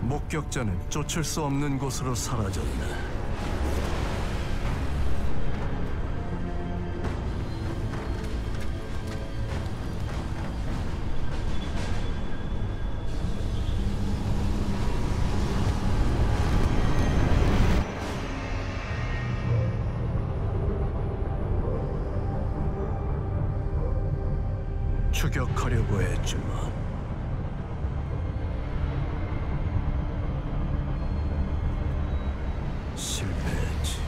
목격자는 쫓을 수 없는 곳으로 사라졌네. 추격하려고 했지만 실패했지.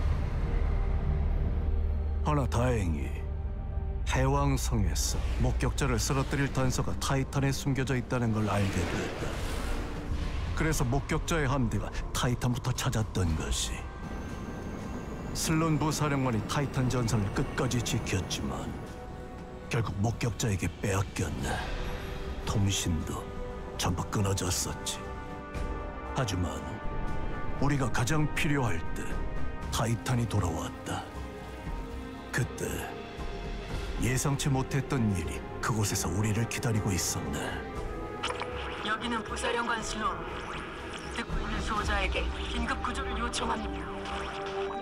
하나 다행히 해왕성에서 목격자를 쓰러뜨릴 단서가 타이탄에 숨겨져 있다는 걸 알게 됐다. 그래서 목격자의 함대가 타이탄부터 찾았던 것이. 슬론 부사령관이 타이탄 전선을 끝까지 지켰지만 결국 목격자에게 빼앗겼네. 통신도 전부 끊어졌었지. 하지만 우리가 가장 필요할 때 타이탄이 돌아왔다. 그때 예상치 못했던 일이 그곳에서 우리를 기다리고 있었네. 여기는 부사령관 슬론. 듣고 있는 수호자에게 긴급 구조를 요청합니다.